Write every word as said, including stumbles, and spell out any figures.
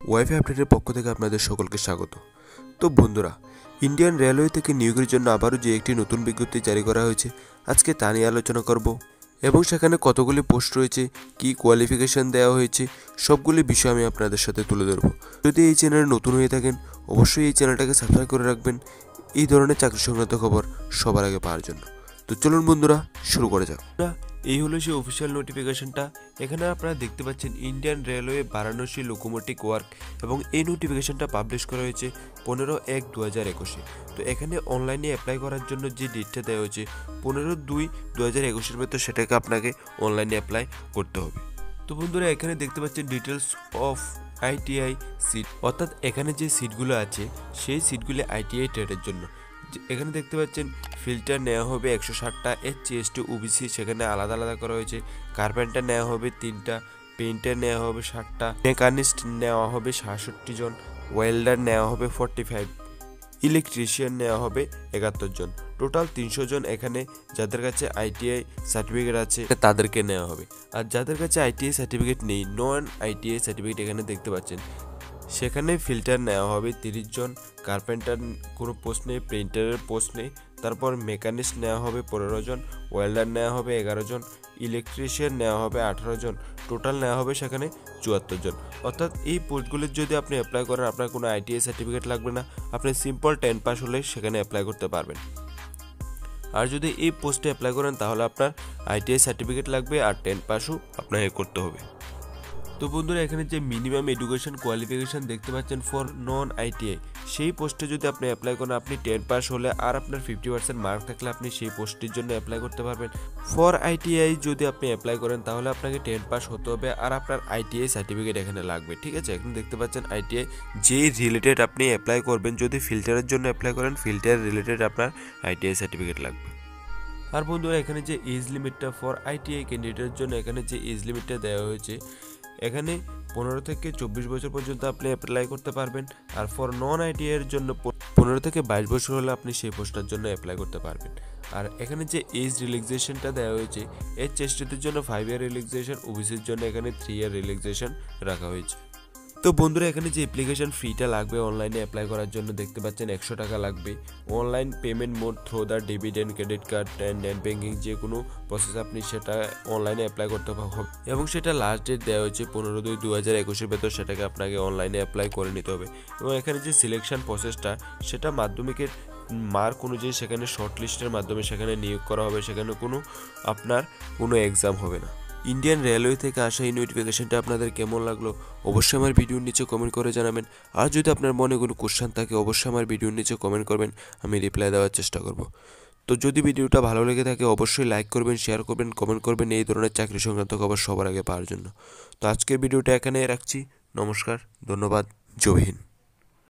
Wifi আপডেটের পক্ষ থেকে আপনাদের সকলকে স্বাগত। তো বন্ধুরা, ইন্ডিয়ান রেলওয়ে থেকে নিয়োগের জন্য আবারও যে একটি নতুন বিজ্ঞপ্তি জারি করা হয়েছে, আজকে তা নিয়ে আলোচনা করব এবং সেখানে কতগুলি পোস্ট রয়েছে, কি কোয়ালিফিকেশান দেওয়া হয়েছে, সবগুলি বিষয় আমি আপনাদের সাথে তুলে ধরব। যদি এই চ্যানেলে নতুন হয়ে থাকেন, অবশ্যই এই চ্যানেলটাকে সাবস্ক্রাইব করে রাখবেন এই ধরনের চাকরি সংক্রান্ত খবর সবার আগে পাওয়ার জন্য। তো চলুন বন্ধুরা, শুরু করা যাক। এই হলো সেই অফিসিয়াল নোটিফিকেশনটা। এখানে আপনারা দেখতে পাচ্ছেন Indian railway Varanasi locomotive work, এবং এই নোটিফিকেশনটা পাবলিশ করা হয়েছে পনেরো এক দু হাজার একুশে। তো এখানে অনলাইনে অ্যাপ্লাই করার জন্য যে ডেটটা দেওয়া হয়েছে পনেরো দুই দু হাজার একুশের ভেতর, সেটাকে আপনাকে অনলাইনে অ্যাপ্লাই করতে হবে। তো বন্ধুরা, এখানে দেখতে পাচ্ছেন ডিটেলস অফ আইটিআই সিট, অর্থাৎ এখানে যে সিটগুলো আছে সেই সিটগুলি আইটিআই ট্রেডের জন্য। এখানে দেখতে পাচ্ছেন ফিল্টার নেওয়া হবে একশো ষাটটা, S C S T OBC সেখানে আলাদা আলাদা করা হয়েছে। কার্পেন্টার নেওয়া হবে তিনটা, পেইন্টার নেওয়া হবে ষাটটা, মেকানিস্ট নেওয়া হবে সাতষট্টি জন, ওয়েল্ডার নেওয়া হবে ফর্টি ফাইভ, ইলেকট্রিশিয়ান নেওয়া হবে একাত্তর জন। টোটাল তিনশো জন এখানে যাদের কাছে আইটিআই সার্টিফিকেট আছে তাদেরকে নেওয়া হবে। আর যাদের কাছে আইটিআই সার্টিফিকেট নেই, নন আইটিআই সার্টিফিকেট এখানে দেখতে পাচ্ছেন, সেখানে ফিল্টার নেওয়া হবে তিরিশ জন, কার্পেন্টার কোনো পোস্ট নেই, প্রিন্টারের পোস্ট নেই, তারপর মেকানিস্ট নেওয়া হবে পনেরো জন, ওয়েল্ডার নেওয়া হবে এগারো জন, ইলেকট্রিশিয়ান নেওয়া হবে আঠারো জন, টোটাল নেওয়া হবে সেখানে চুয়াত্তর জন। অর্থাৎ এই পোস্টগুলির যদি আপনি অ্যাপ্লাই করেন, আপনার কোনো আইটিআই সার্টিফিকেট লাগবে না, আপনি সিম্পল টেন পাস হলে সেখানে অ্যাপ্লাই করতে পারবেন। আর যদি এই পোস্টে অ্যাপ্লাই করেন তাহলে আপনার আইটিআই সার্টিফিকেট লাগবে আর টেন পাসও আপনাকে করতে হবে। তো বন্ধুরা, এখানে যে মিনিমাম এডুকেশন কোয়ালিফিকেশান দেখতে পাচ্ছেন ফর নন আইটিআই, সেই পোস্টে যদি আপনি অ্যাপ্লাই করেন, আপনি টেন পাস হলে আর আপনার ফিফটি পার্সেন্ট মার্ক থাকলে আপনি সেই পোস্টটির জন্য অ্যাপ্লাই করতে পারবেন। ফর আইটিআই যদি আপনি অ্যাপ্লাই করেন তাহলে আপনাকে টেন পাস হতে হবে আর আপনার আইটিআই সার্টিফিকেট এখানে লাগবে। ঠিক আছে, এখানে দেখতে পাচ্ছেন আইটিআই যেই রিলেটেড আপনি অ্যাপ্লাই করবেন, যদি ফিল্টারের জন্য অ্যাপ্লাই করেন ফিল্টার রিলেটেড আপনার আইটিআই সার্টিফিকেট লাগবে। আর বন্ধুরা, এখানে যে এজ লিমিটটা ফর আইটিআই ক্যান্ডিডেটের জন্য এখানে যে এজ লিমিটটা দেওয়া হয়েছে, এখানে পনেরো থেকে চব্বিশ বছর পর্যন্ত আপনি অ্যাপ্লাই করতে পারবেন। আর ফর নন আইটিআই এর জন্য পনেরো থেকে বাইশ বছর হলে আপনি সেই পোস্টটার জন্য অ্যাপ্লাই করতে পারবেন। আর এখানে যে এজ রিল্যাক্সেশনটা দেওয়া হয়েছে, এর চেষ্টাদের জন্য ফাইভ ইয়ার রিল্যাক্সেশন, ওবিসির জন্য এখানে থ্রি ইয়ার রিল্যাক্সেশন রাখা হয়েছে। তো বন্ধুরা, এখানে যে অ্যাপ্লিকেশন ফিটা লাগবে অনলাইনে অ্যাপ্লাই করার জন্য দেখতে পাচ্ছেন একশো টাকা লাগবে। Online payment mode through the debit and credit card and net banking, যে কোনো প্রসেস আপনি সেটা অনলাইনে অ্যাপ্লাই করতে হবে, এবং সেটা লাস্ট ডেট দেওয়া হয়েছে পনেরো দুই দু হাজার একুশের ভেতর, সেটাকে আপনাকে অনলাইনে অ্যাপ্লাই করে নিতে হবে। এবং এখানে যে সিলেকশন প্রসেসটা, সেটা মাধ্যমিকের মার্ক অনুযায়ী সেখানে শর্ট লিস্টের মাধ্যমে সেখানে নিয়োগ করা হবে, সেখানে কোনো আপনার কোনো এক্সাম হবে না। ইন্ডিয়ান রেলওয়ে থেকে আসা এই নোটিফিকেশনটা আপনাদের কেমন লাগলো অবশ্যই আমার ভিডিওর নিচে কমেন্ট করে জানাবেন। আর যদি আপনার মনে কোনো কোশ্চেন থাকে অবশ্যই আমার ভিডিওর নিচে কমেন্ট করবেন, আমি রিপ্লাই দেওয়ার চেষ্টা করব। তো যদি ভিডিওটা ভালো লেগে থাকে অবশ্যই লাইক করবেন, শেয়ার করবেন, কমেন্ট করবেন এই ধরনের চাকরি সংক্রান্ত খবর সবার আগে পাওয়ার জন্য। তো আজকের ভিডিওটা এখানে রাখছি। নমস্কার, ধন্যবাদ, জয় হিন্দ।